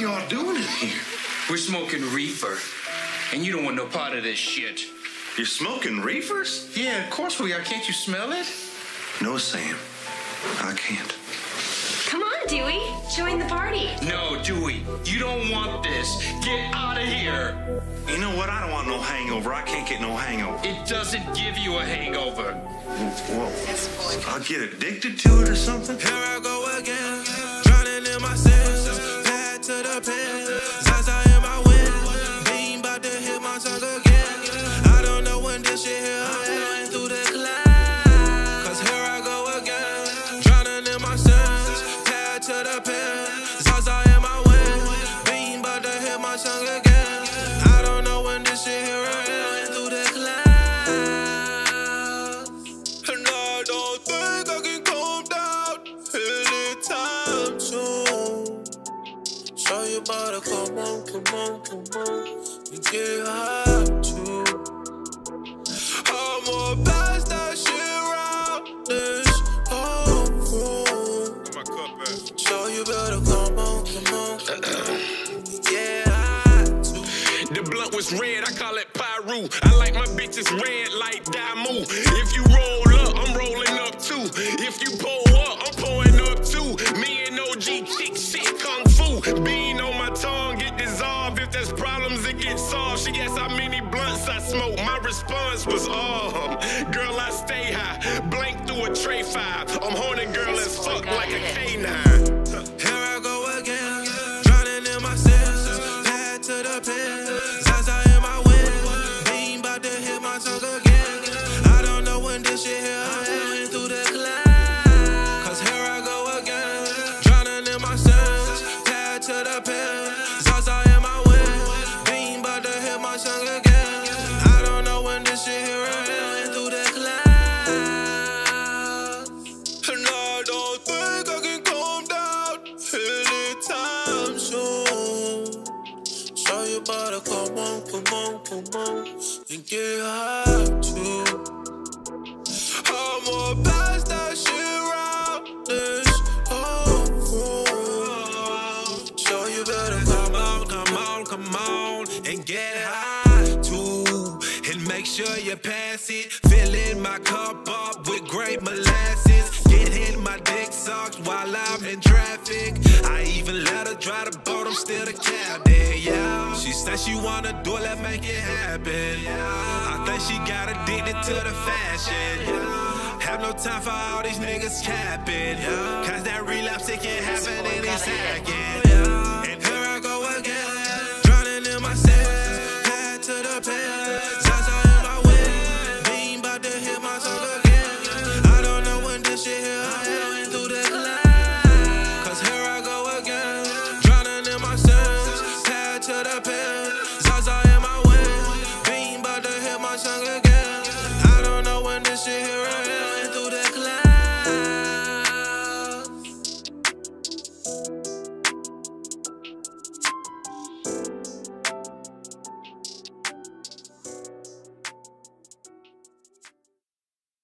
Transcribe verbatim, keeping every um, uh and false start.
y'all doing in here? We're smoking reefer, and you don't want no part of this shit. You're smoking reefers? Yeah, of course we are. Can't you smell it? No, Sam. I can't. Come on, Dewey. Join the party. No, Dewey. You don't want this. Get out of here. You know what? I don't want no hangover. I can't get no hangover. It doesn't give you a hangover. Well, I'll get addicted to it or something. Here I go again, drowning in my sins. Pad to the pen, Zaza in my wind. Beam about to hit my tongue again. I don't know when this shit here ends through the clouds. Cause here I go again, drowning in my sins. Pad to the pen, Zaza in my wind. Beam about to hit my tongue again. I don't know when this shit here ends through the clouds. And I don't think I can calm down anytime soon. So you better come on, come on, come on and get high too. I'ma pass that shit around this whole room. So you better come on, come on, come on and get high too. The blunt was red, I call it Pyru. I like my bitches red like Damu. If you roll up, I'm rolling up too. If you pull up, I'm pulling up too. Me and O G kick shit kung fu. Bean on my tongue, get dissolved. If there's problems, it gets solved. She asked how many blunts I smoke. My response was, um, girl, I stay high. Blank through a tray five. I'm horny girl as fuck like a K nine. Here I go again, drowning in my sins. Pad to the pen, Zaza in my wind. Beam about to hit my tongue again. I don't know when this shit here ends through the clouds. Cause here I go again, drowning in my sins. Pad to the pen, Zaza in my wind. Beam about to hit my tongue again. I don't know when this shit here ends through the clouds. And I don't think I can calm down anytime soon. So you better come on, come on, come on and get high too. I'ma pass that shit around this whole room. So you better come on, come on, come on and get high too. And make sure you pass it. Filling my cup up with great molasses. Get hit my dick sucks while I'm in traffic. I even let her drive the boat, I'm still the captain, yeah. She said she wanna do it, let's make it happen. I think she got addicted to the fashion. Have no time for all these niggas capping. Cause that relapse, it can happen any second. And here I go again, drowning in my sins. Pad to the pen, Zaza in my wind. Beam about to hit my tongue again. I don't know when this shit here ends through the clouds. Cause here I go again, drowning in my sins. Pad to the pen, Zaza in my wind. Beam about to hit my tongue again. I don't know when this shit here ends through the clouds.